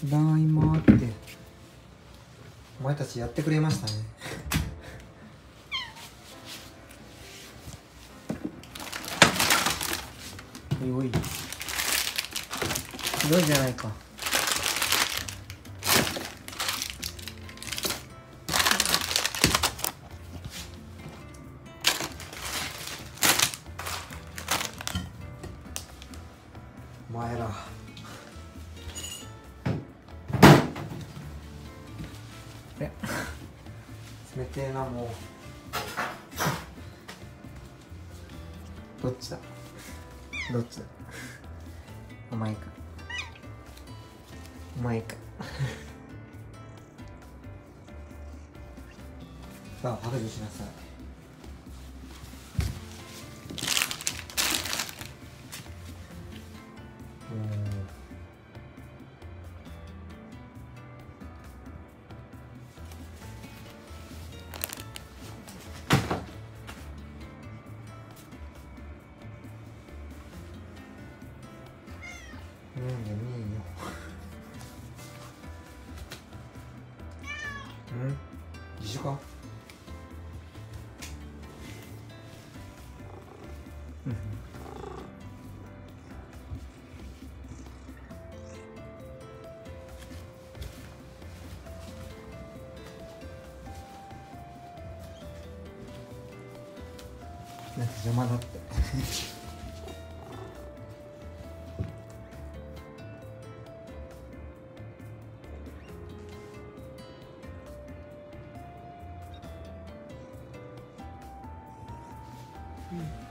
ただいまってお前たちやってくれましたね。おいおい、ひどいじゃないか。お前ら冷てえな。もうどっちだどっちだ。お前かお前かさあ白状しなさい。じゃねえよ。一緒か。なんか邪魔だってうん。